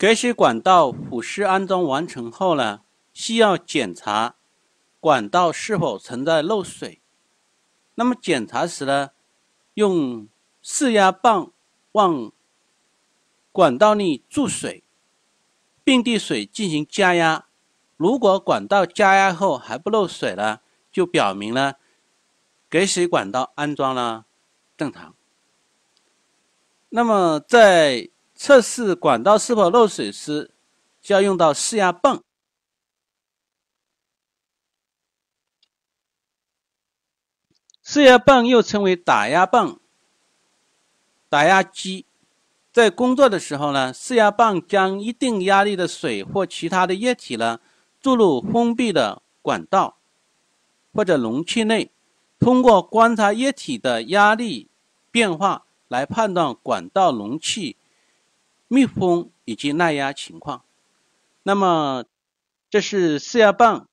给水管道腐蚀安装完成后呢，需要检查管道是否存在漏水。那么检查时呢，用释压棒往管道内注水，并对水进行加压。如果管道加压后还不漏水了，就表明了给水管道安装了正常。那么在测试管道是否漏水时，就要用到释压泵。释压泵又称为打压泵、打压机。在工作的时候呢，释压泵将一定压力的水或其他的液体呢注入封闭的管道或者容器内，通过观察液体的压力变化来判断管道容器密封以及耐压情况。那么这是释压泵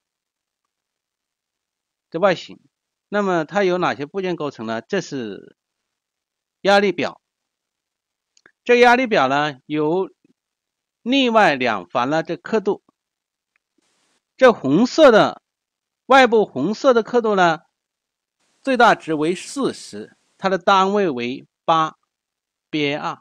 的外形。那么它由哪些部件构成呢？这是压力表。这个压力表呢，由内外两环的这刻度。这红色的外部红色的刻度呢，最大值为40，它的单位为8 BAR。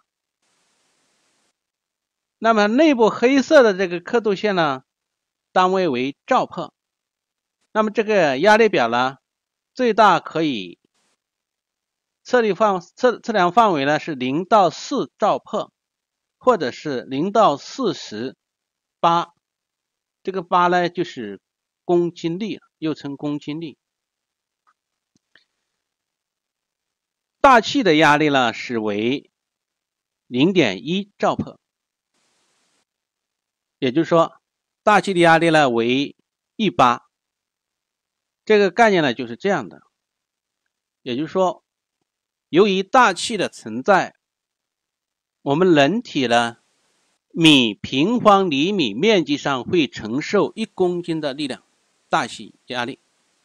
那么内部黑色的这个刻度线呢，单位为兆帕。那么这个压力表呢，最大可以测量范围呢是0到4兆帕，或者是0到40巴。这个巴呢就是公斤力，又称公斤力。大气的压力呢是为 0.1 兆帕，也就是说大气的压力呢为1巴。这个概念呢就是这样的，也就是说由于大气的存在，我们人体呢米平方厘米面积上会承受1公斤的力量，大气压力。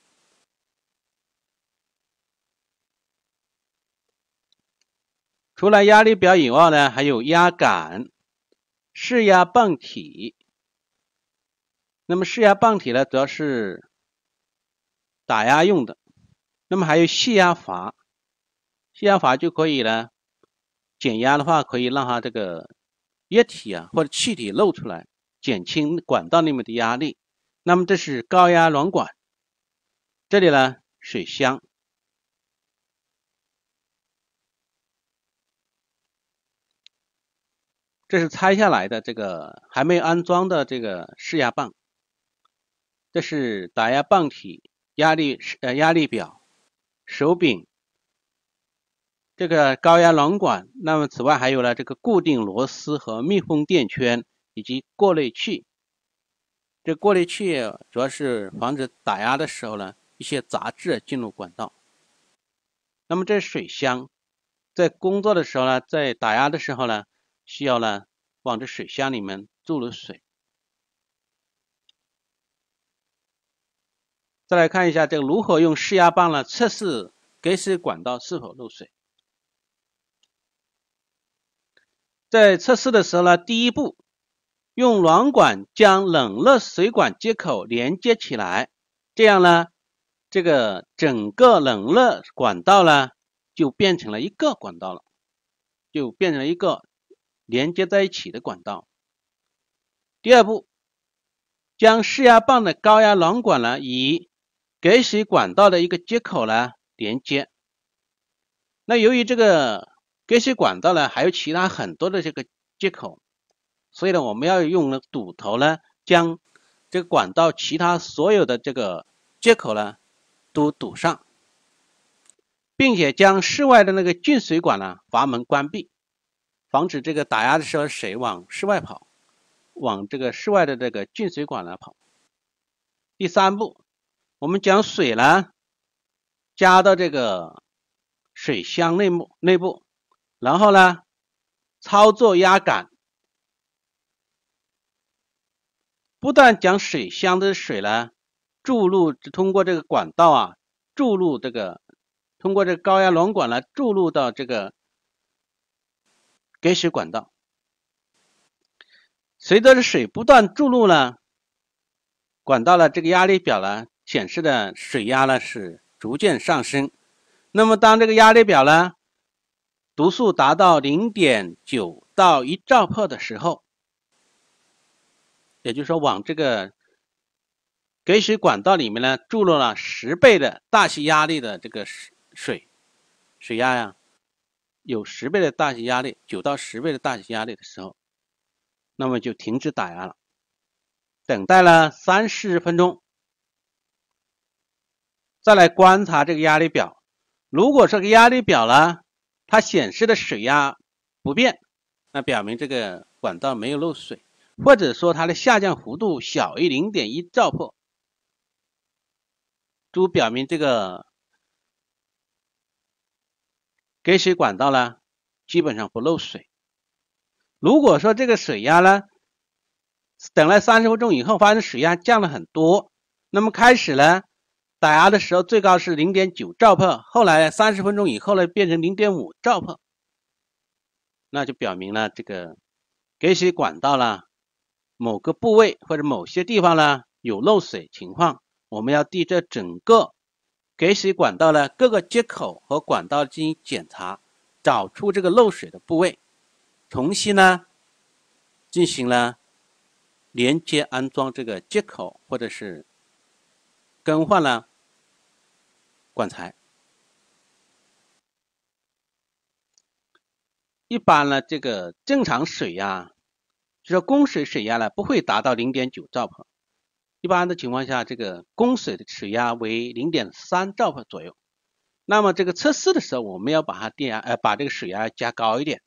除了压力表以外呢，还有压杆、释压泵体。那么释压泵体呢，主要是打压用的。那么还有泄压阀，泄压阀就可以呢，减压的话可以让它这个液体啊或者气体漏出来，减轻管道里面的压力。那么这是高压软管，这里呢水箱。这是拆下来的这个还没安装的这个释压泵，这是打压泵体、压力表、手柄，这个高压软管。那么此外还有呢这个固定螺丝和密封垫圈以及过滤器。这过滤器主要是防止打压的时候呢一些杂质进入管道。那么这是水箱，在工作的时候呢，在打压的时候呢，需要呢往这水箱里面注入水。再来看一下这个如何用释压棒呢测试给水管道是否漏水。在测试的时候呢，第一步用软管将冷热水管接口连接起来，这样呢这个整个冷热管道呢就变成了一个管道了，就变成了一个连接在一起的管道。第二步，将释压棒的高压软管呢与给水管道的一个接口呢连接。那由于这个给水管道呢还有其他很多的这个接口，所以呢我们要用堵头呢将这个管道其他所有的这个接口呢都堵上，并且将室外的那个进水管呢阀门关闭，防止这个打压的时候水往室外跑，往这个室外的这个进水管来跑。第三步，我们将水呢加到这个水箱内部，然后呢操作压杆，不断将水箱的水呢注入，通过这个管道啊注入这个，通过这个高压软管呢注入到这个给水管道。 随着水不断注入呢，管道的这个压力表呢显示的水压呢是逐渐上升。那么当这个压力表呢读数达到 0.9 到1兆赫的时候，也就是说往这个给水管道里面呢注入了10倍的大气压力的这个水压呀，有10倍的大气压力，9到10倍的大气压力的时候，那么就停止打压了，等待了30分钟，再来观察这个压力表。如果这个压力表呢，它显示的水压不变，那表明这个管道没有漏水，或者说它的下降幅度小于 0.1 兆赫，都表明这个给水管道呢基本上不漏水。如果说这个水压呢等了30分钟以后发现水压降了很多，那么开始呢打压的时候最高是 0.9 兆赫，后来30分钟以后呢变成 0.5 兆赫，那就表明了这个给水管道呢某个部位或者某些地方呢有漏水情况，我们要对这整个给水管道的各个接口和管道进行检查，找出这个漏水的部位，重新呢进行了连接安装这个接口，或者是更换了管材。一般呢这个正常水压就是供水水压呢不会达到 0.9 兆赫，一般的情况下这个供水的水压为 0.3 兆赫左右。那么这个测试的时候我们要把它把这个水压加高一点，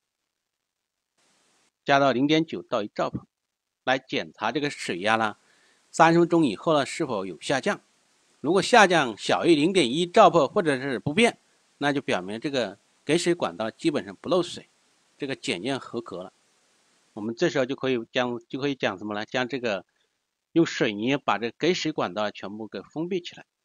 加到 0.9 到1兆赫，来检查这个水压呢30分钟以后呢是否有下降。如果下降小于 0.1 兆赫或者是不变，那就表明这个给水管道基本上不漏水，这个检验合格了。我们这时候就可以讲什么呢？将这个用水泥把这个给水管道全部给封闭起来。